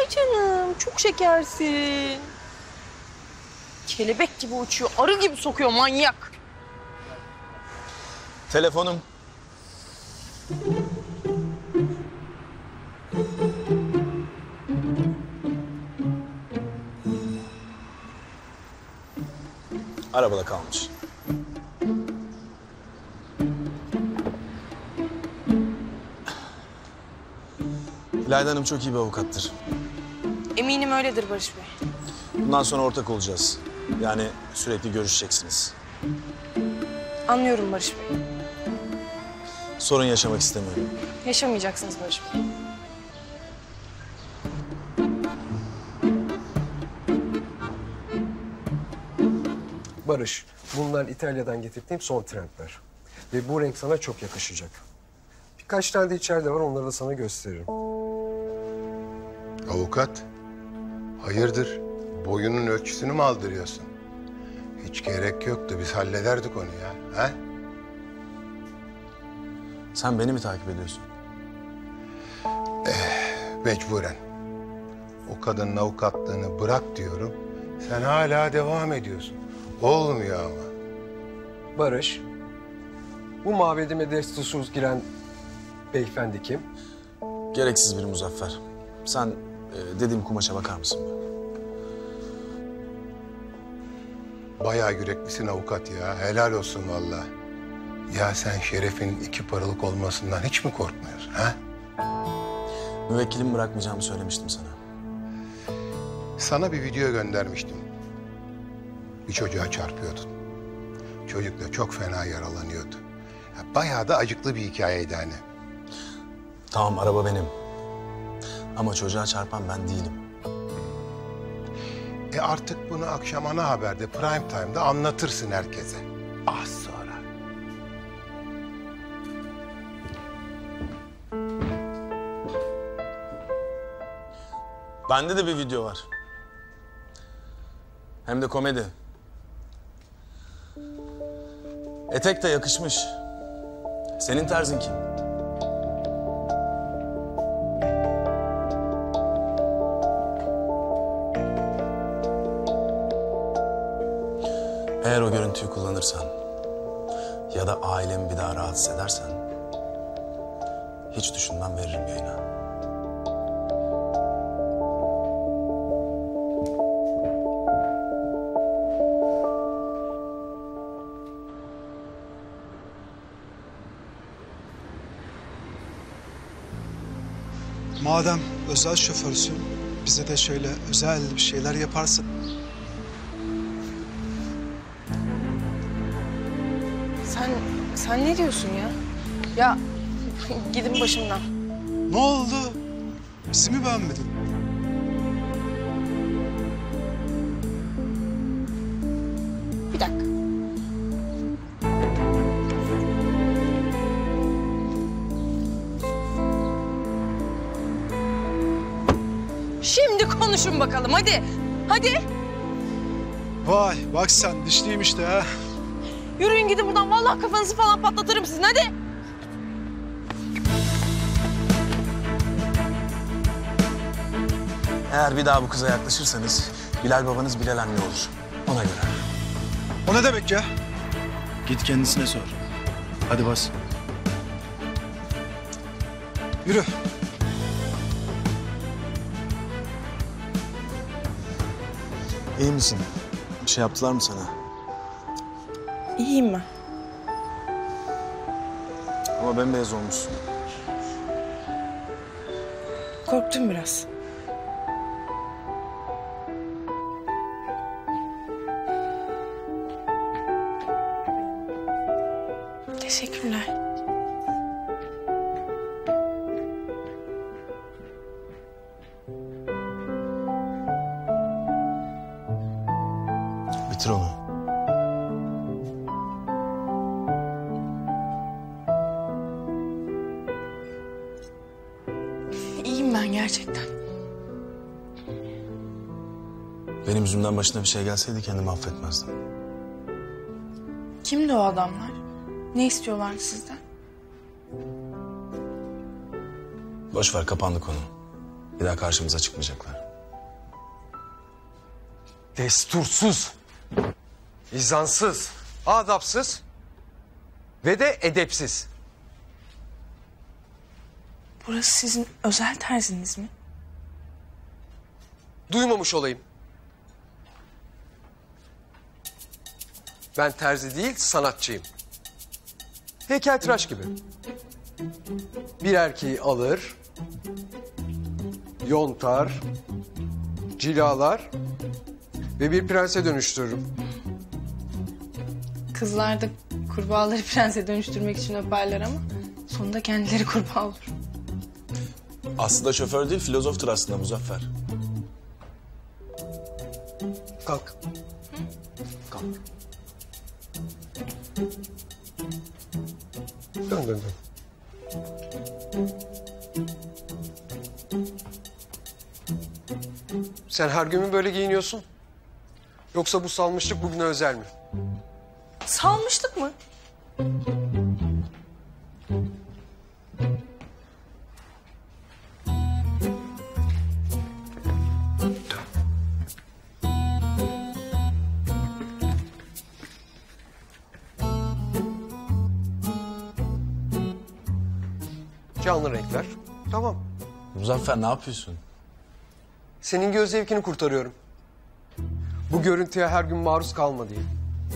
Ay canım, çok şekersin. Kelebek gibi uçuyor, arı gibi sokuyor manyak. Telefonum. Arabada kalmış. İlayda Hanım çok iyi bir avukattır. Eminim öyledir Barış Bey. Bundan sonra ortak olacağız. Yani sürekli görüşeceksiniz. Anlıyorum Barış Bey. Sorun yaşamak istemiyorum. Yaşamayacaksınız Barış Bey. Barış, bunlar İtalya'dan getirdiğim son trendler. Ve bu renk sana çok yakışacak. Birkaç tane de içeride var, onları da sana gösteririm. Avukat, hayırdır? Boyunun ölçüsünü mü aldırıyorsun? Hiç gerek yoktu, biz hallederdik onu ya. Ha? Sen beni mi takip ediyorsun? Mecburen. O kadının avukatlığını bırak diyorum. Sen hala devam ediyorsun. Olmuyor ama. Barış, bu mabedime destursuz giren beyefendi kim? Gereksiz bir Muzaffer. Sen dediğim kumaşa bakar mısın be? Bayağı yüreklisin avukat ya. Helal olsun vallahi. Ya sen şerefin 2 paralık olmasından hiç mi korkmuyorsun ha? Müvekkilimi bırakmayacağımı söylemiştim sana. Sana bir video göndermiştim. Bir çocuğa çarpıyordun. Çocuk da çok fena yaralanıyordu. Ya bayağı da acıklı bir hikayeydi hani. Tamam, araba benim. Ama çocuğa çarpan ben değilim. Artık bunu akşam ana haberde, prime time'da anlatırsın herkese. Az sonra. Bende de bir video var. Hem de komedi. Etek de yakışmış. Senin tarzın kim? Eğer o görüntüyü kullanırsan ya da ailemi bir daha rahatsız edersen hiç düşünmem, veririm yayına. Madem özel şoförsün, bize de şöyle özel bir şeyler yaparsın. Sen ne diyorsun ya? Ya gidin başımdan. Ne oldu? Bizi mi beğenmedin? Bir dakika. Şimdi konuşun bakalım, hadi. Hadi. Vay bak sen dişliyim işte ha. Yürüyün gidin buradan. Vallahi kafanızı falan patlatırım sizin, hadi. Eğer bir daha bu kıza yaklaşırsanız Bilal babanız Bilal anne olur. Ona göre. O ne demek ya? Git kendisine sor. Hadi bas. Yürü. İyi misin? Bir şey yaptılar mı sana? İyiyim ben. Ama bembeyaz olmuşsun. Korktum biraz. Teşekkürler. Bitir onu. İyiyim ben gerçekten. Benim yüzümden başına bir şey gelseydi kendimi affetmezdim. Kimdi o adamlar? Ne istiyorlardı sizden? Boş ver, kapandı konu. Bir daha karşımıza çıkmayacaklar. Destursuz, izansız, adapsız ve de edepsiz. Burası sizin özel terziniz mi? Duymamış olayım. Ben terzi değil, sanatçıyım. Heykeltıraş gibi. Bir erkeği alır, yontar, cilalar ve bir prense dönüştürürüm. Kızlar da kurbağaları prense dönüştürmek için öperler ama sonunda kendileri kurbağa olur. Aslında şoför değil, filozoftur aslında Muzaffer. Kalk. Kalk. Dön. Sen her gün mü böyle giyiniyorsun? Yoksa bu salmışlık bugüne özel mi? Salmışlık mı? Canlı renkler. Tamam. Muzaffer ne yapıyorsun? Senin göz zevkini kurtarıyorum. Bu görüntüye her gün maruz kalma diye.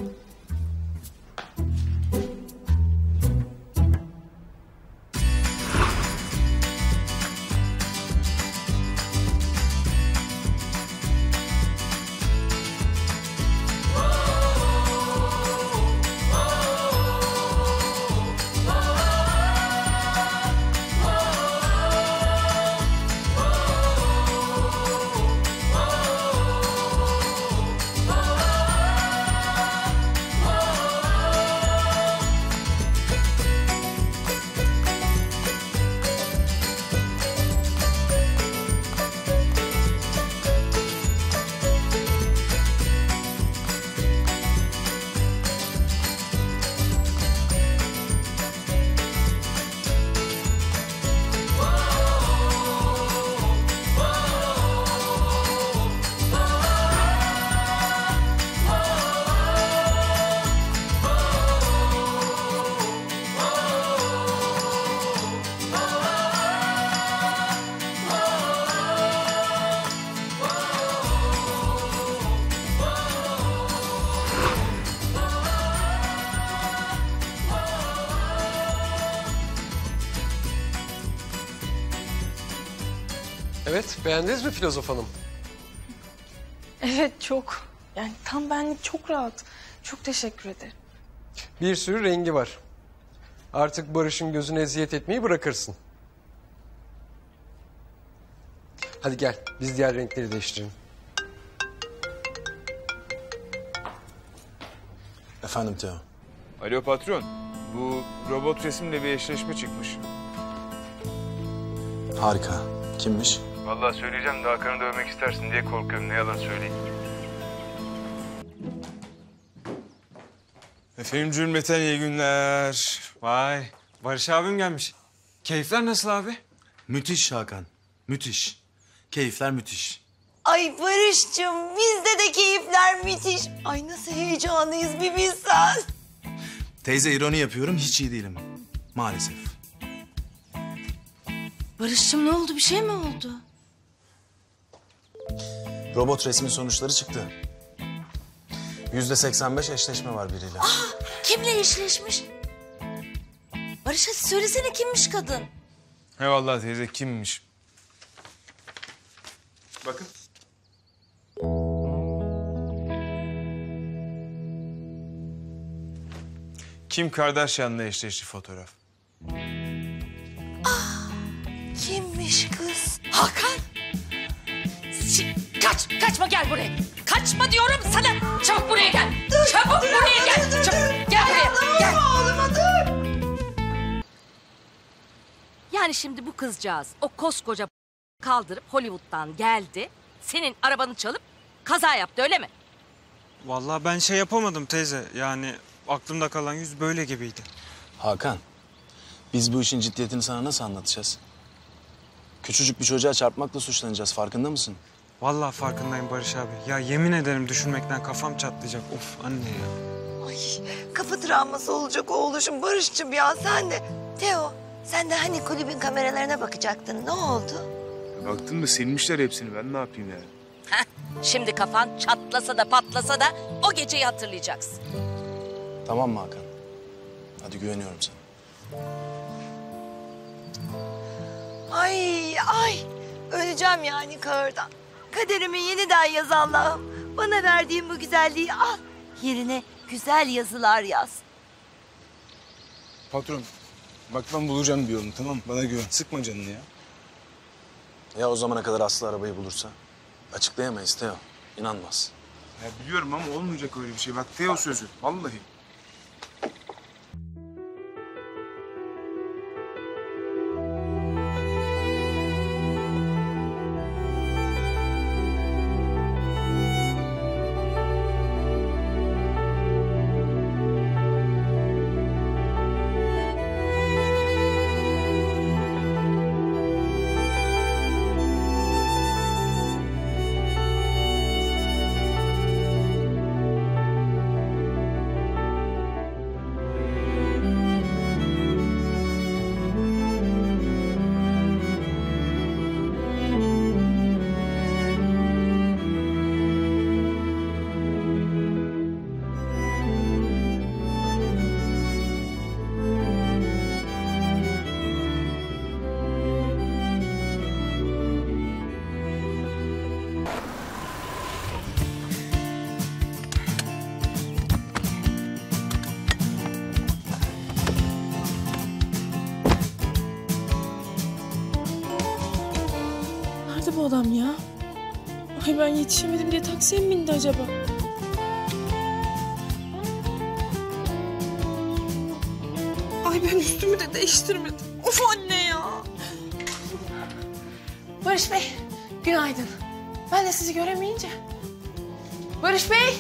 Evet, beğendiniz mi filozof hanım? Evet çok. Yani tam benlik, çok rahat. Çok teşekkür ederim. Bir sürü rengi var. Artık Barış'ın gözüne eziyet etmeyi bırakırsın. Hadi gel, biz diğer renkleri değiştirelim. Efendim Teo. Alo patron, bu robot resimle bir eşleşme çıkmış. Harika. Kimmiş? Vallahi söyleyeceğim de Hakan'ı dövmek istersin diye korkuyorum, ne yalan söyleyeyim. Efendim cümleten iyi günler. Vay, Barış abim gelmiş. Keyifler nasıl abi? Müthiş Hakan. Müthiş. Keyifler müthiş. Ay Barış'cığım bizde de keyifler müthiş. Ay nasıl heyecanlıyız bir bilsen. Teyze ironi yapıyorum, hiç iyi değilim. Maalesef. Barış'cığım ne oldu, bir şey mi oldu? Robot resmin sonuçları çıktı. %85 eşleşme var biriyle. Kimle eşleşmiş? Barış hadi söylesene kimmiş kadın? He vallahi teyze kimmiş? Bakın. Kim Kardashian'la eşleşti fotoğraf. Kimmiş kız? Hakan. Kaçma gel buraya. Kaçma diyorum sana. Çabuk buraya gel. Çabuk buraya gel. Çabuk gel buraya. Gel. Ağlama dur. Yani şimdi bu kızcağız o koskoca kaldırıp Hollywood'dan geldi. Senin arabanı çalıp kaza yaptı öyle mi? Vallahi ben şey yapamadım teyze. Yani aklımda kalan yüz böyle gibiydi. Hakan, biz bu işin ciddiyetini sana nasıl anlatacağız? Küçücük bir çocuğa çarpmakla suçlanacağız. Farkında mısın? Vallahi farkındayım Barış abi. Ya yemin ederim düşünmekten kafam çatlayacak. Of anne ya. Ay kafa travması olacak oğluşum Barış'cığım ya sen de. Teo sen de hani kulübün kameralarına bakacaktın. Ne oldu? Baktım da silmişler hepsini. Ben ne yapayım yani? Şimdi kafan çatlasa da patlasa da o geceyi hatırlayacaksın. Tamam mı Hakan? Hadi güveniyorum sana. Ay öleceğim yani kahırdan. Kaderimi yeniden yaz Allah'ım. Bana verdiğin bu güzelliği al. Yerine güzel yazılar yaz. Patron, bak ben bulacağım bir yolunu, tamam mı? Bana güven. Sıkma canını ya. Ya o zamana kadar Aslı arabayı bulursa? Açıklayamayız Teo. İnanmaz. Ya biliyorum ama olmayacak öyle bir şey. Bak Teo sözü, vallahi. Nerede bu adam ya? Ay ben yetişemedim diye taksiye mi bindi acaba? Ay ben üstümü de değiştirmedim. Of anne ya. Barış Bey, günaydın. Ben de sizi göremeyince. Barış Bey.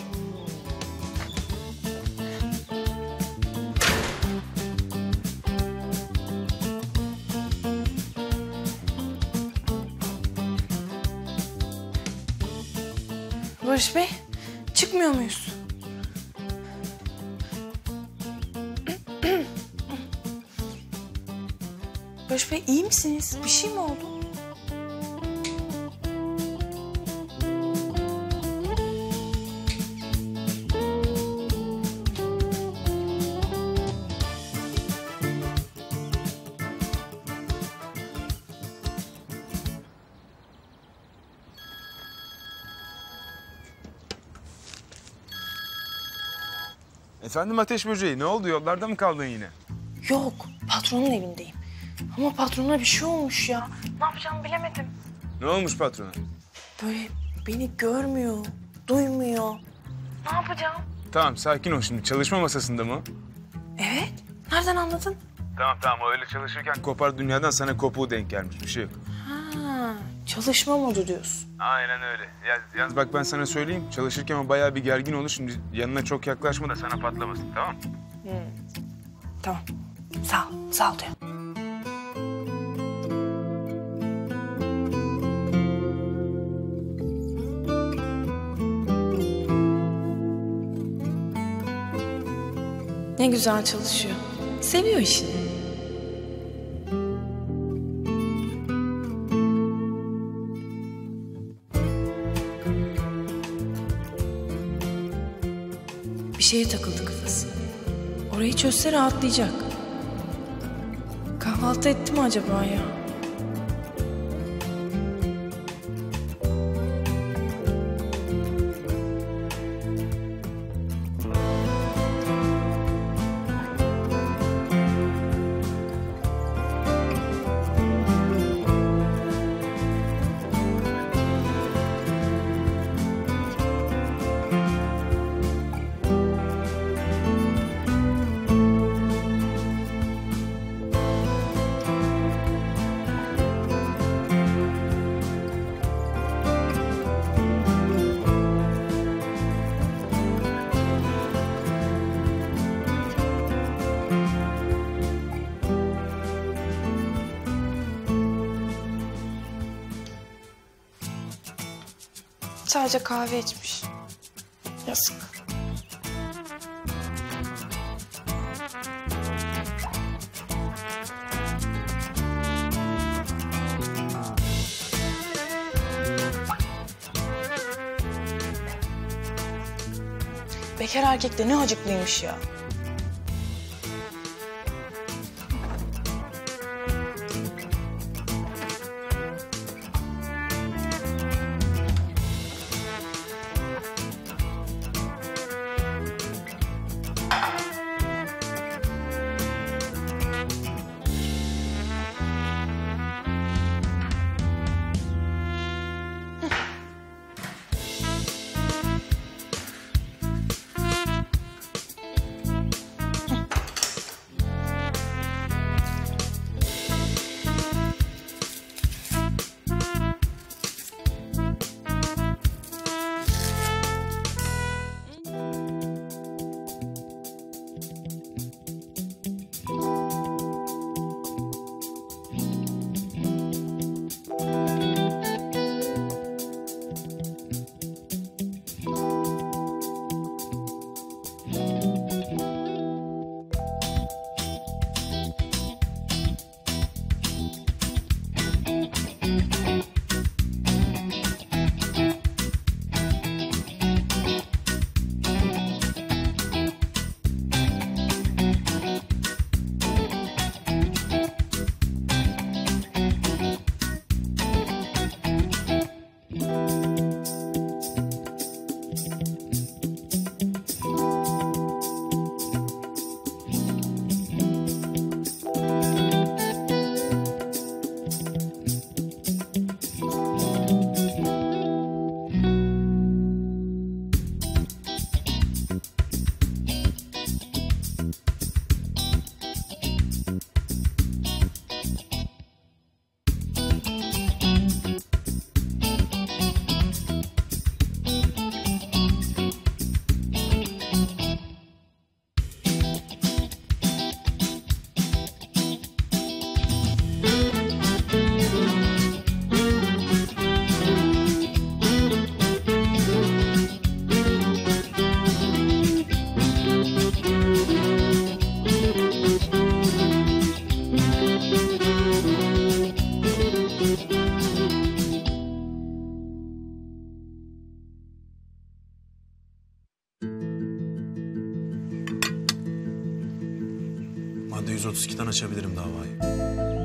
Barış Bey, çıkmıyor muyuz? Barış Bey, iyi misiniz? Bir şey mi oldu? Efendim Ateş Böceği, ne oldu? Yollarda mı kaldın yine? Yok, patronun evindeyim. Ama patrona bir şey olmuş ya. Ne yapacağımı bilemedim. Ne olmuş patrona? Böyle beni görmüyor, duymuyor. Ne yapacağım? Tamam, sakin ol şimdi. Çalışma masasında mı? Evet, nereden anladın? Tamam. Öyle çalışırken kopar dünyadan sana kopuğu denk gelmiş. Bir şey yok. Ha, çalışma modu diyorsun. Aynen öyle. Yalnız bak ben sana söyleyeyim. Çalışırken o bayağı bir gergin olur. Şimdi yanına çok yaklaşma da sana patlamasın, tamam mı? Tamam, sağ ol diyor. Ne güzel çalışıyor. Seviyor işini. Bir şeye takıldı kafası. Orayı çözse rahatlayacak. Kahvaltı etti mi acaba ya? sadece kahve içmiş. Yazık. Bekar erkek de ne acıklıymış ya. Madde 132'den açabilirim davayı.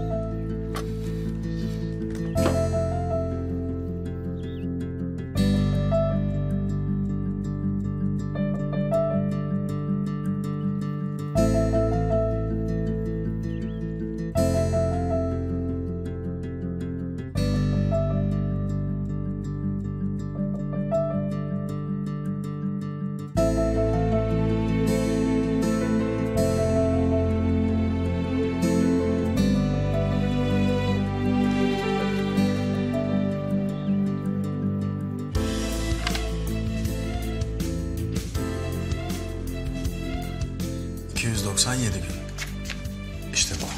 ...297 gün. İşte bu.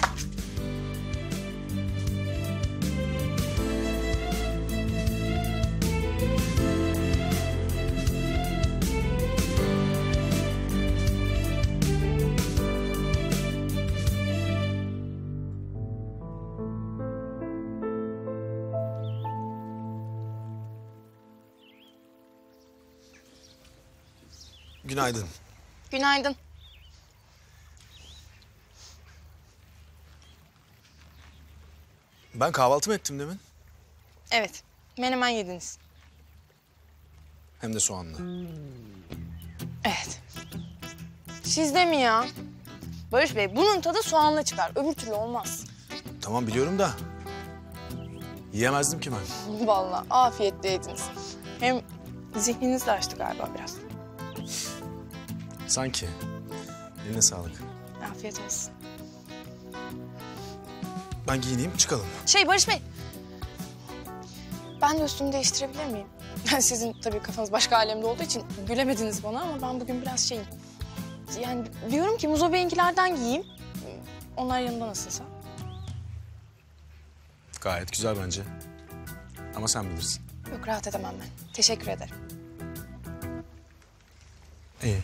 Günaydın. Günaydın. Ben kahvaltı mı ettim demin? Evet, menemen yediniz. Hem de soğanlı. Evet. Sizde mi ya? Barış Bey, bunun tadı soğanla çıkar. Öbür türlü olmaz. Tamam biliyorum da... ...yiyemezdim ki ben. Vallahi afiyetle yediniz. Hem zihniniz de açtı galiba biraz. Sanki. Eline sağlık. Afiyet olsun. Ben giyineyim, çıkalım. Barış Bey. Ben de üstümü değiştirebilir miyim? Sizin tabii kafanız başka alemde olduğu için gülemediniz bana ama ben bugün biraz şeyim. Yani diyorum ki Muzo Bey'inkilerden giyeyim. Onlar yanında nasılsa. Gayet güzel bence. Ama sen bilirsin. Yok, rahat edemem ben. Teşekkür ederim. İyi.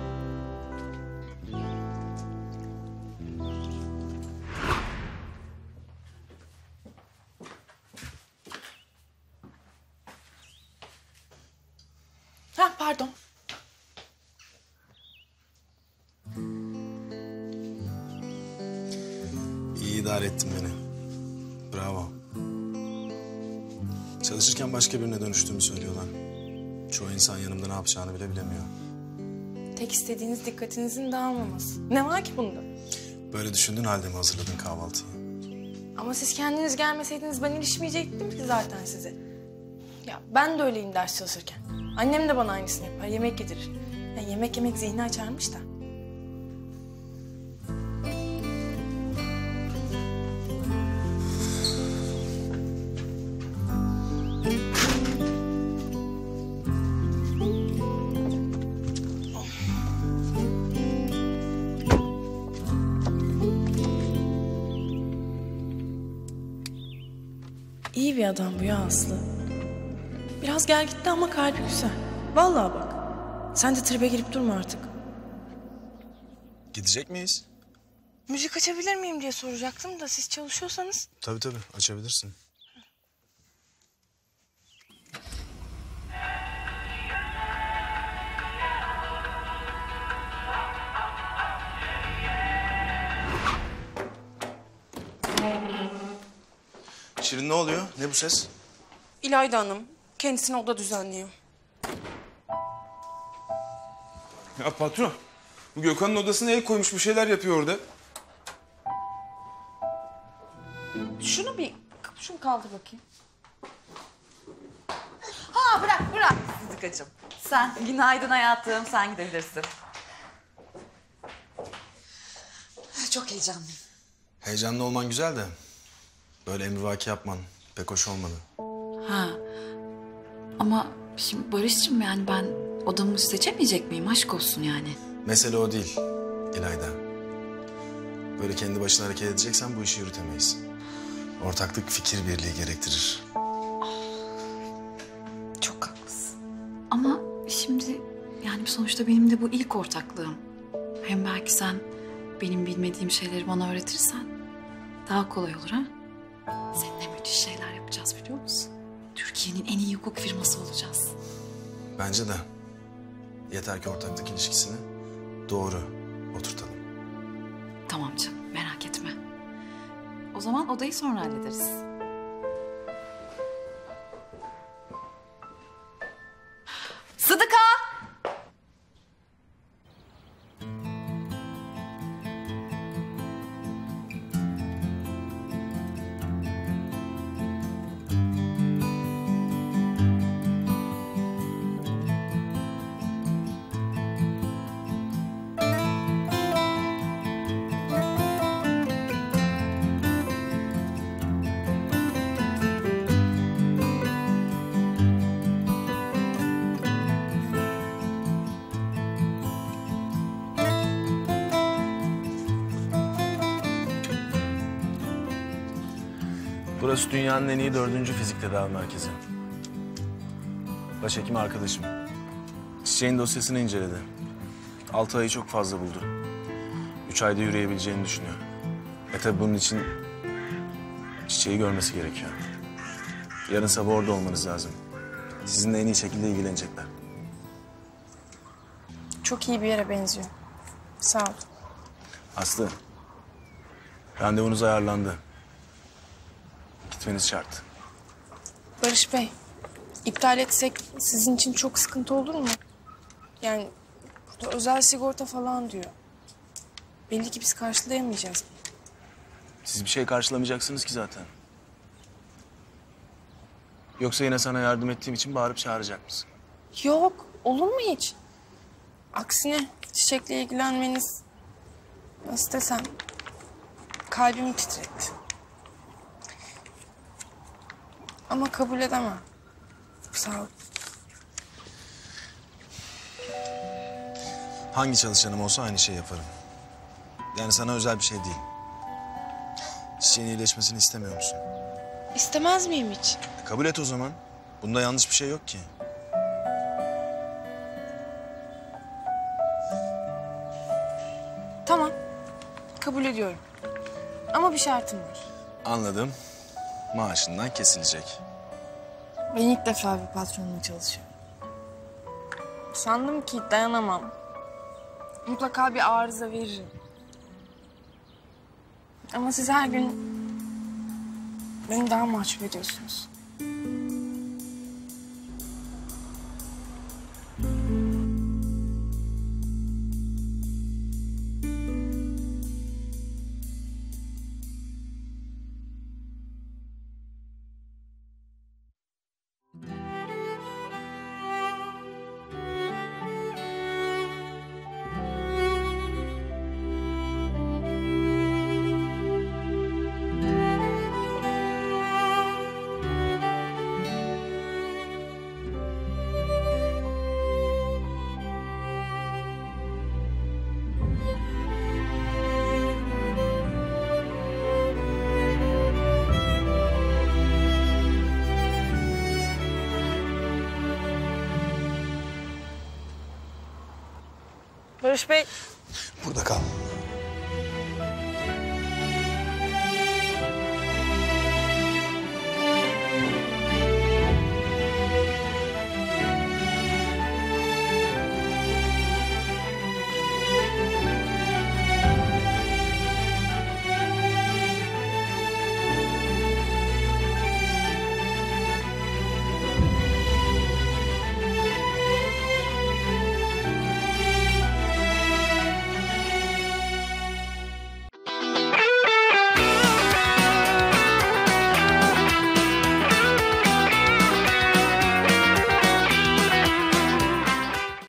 Ha, pardon. İyi idare ettin beni. Bravo. Çalışırken başka birine dönüştüğümü söylüyorlar. Çoğu insan yanımda ne yapacağını bile bilemiyor. Tek istediğiniz dikkatinizin dağılmaması. Ne var ki bunda? Böyle düşündüğün halde mi hazırladın kahvaltıyı? Ama siz kendiniz gelmeseydiniz ben ilişmeyecektim ki zaten size. Ya ben de öyleyim ders çalışırken. Annem de bana aynısını yapar, yemek yedirir. Ya yemek yemek zihni açarmış da. İyi bir adam bu ya Aslı. Biraz gel gitti ama kalbi güzel. Vallahi bak. Sen de tribe girip durma artık. Gidecek miyiz? Müzik açabilir miyim diye soracaktım da siz çalışıyorsanız. Tabii açabilirsin. Şirin ne oluyor? Ne bu ses? İlayda Hanım kendisine oda düzenliyor. Ya patron, bu Gökhan'ın odasına el koymuş bir şeyler yapıyor orada. Şunu kaldır bakayım. Ha bırak Sıdıkacığım. Sen günaydın hayatım, sen gidebilirsin. Çok heyecanlıyım. Heyecanlı olman güzel de böyle emrivaki yapman pek hoş olmadı. Ha. Ama şimdi Barış'cığım yani ben odamı seçemeyecek miyim? Aşk olsun yani. Mesele o değil İlayda. Böyle kendi başına hareket edeceksen bu işi yürütemeyiz. Ortaklık fikir birliği gerektirir. Çok haklısın. Ama şimdi yani sonuçta benim de bu ilk ortaklığım. Hem belki sen benim bilmediğim şeyleri bana öğretirsen daha kolay olur ha? Seninle müthiş şeyler yapacağız biliyor musun? Türkiye'nin en iyi hukuk firması olacağız. Bence de. Yeter ki ortaklık ilişkisini doğru oturtalım. Tamam canım merak etme. O zaman odayı sonra hallederiz. Sıdıka! Burası dünyanın en iyi 4. fizik tedavi merkezi. Başhekim arkadaşım. Çiçeğin dosyasını inceledi. 6 ayı çok fazla buldu. 3 ayda yürüyebileceğini düşünüyor. Tabii bunun için Çiçeği görmesi gerekiyor. Yarın sabah orada olmanız lazım. Sizinle en iyi şekilde ilgilenecekler. Çok iyi bir yere benziyor. Sağ ol. Aslı, randevunuz ayarlandı. Gitmeniz şart. Barış Bey, iptal etsek sizin için çok sıkıntı olur mu? Yani burada özel sigorta falan diyor. Belli ki biz karşılayamayacağız. Siz bir şey karşılamayacaksınız ki zaten. Yoksa yine sana yardım ettiğim için bağırıp çağıracak mısın? Yok, olur mu hiç? Aksine Çiçek'le ilgilenmeniz, nasıl desem, kalbimi titretti. Ama kabul edemem. Sağ ol. Hangi çalışanım olsa aynı şeyi yaparım. Yani sana özel bir şey değil. Çiçeğin iyileşmesini istemiyor musun? İstemez miyim hiç? Kabul et o zaman. Bunda yanlış bir şey yok ki. Tamam. Kabul ediyorum. Ama bir şartım var. Anladım. Maaşından kesilecek. Ben ilk defa bir patronla çalışıyorum. Sandım ki dayanamam. Mutlaka bir arıza veririm. Ama siz her gün beni daha mahcup ediyorsunuz. Barış Bey, Burada kal.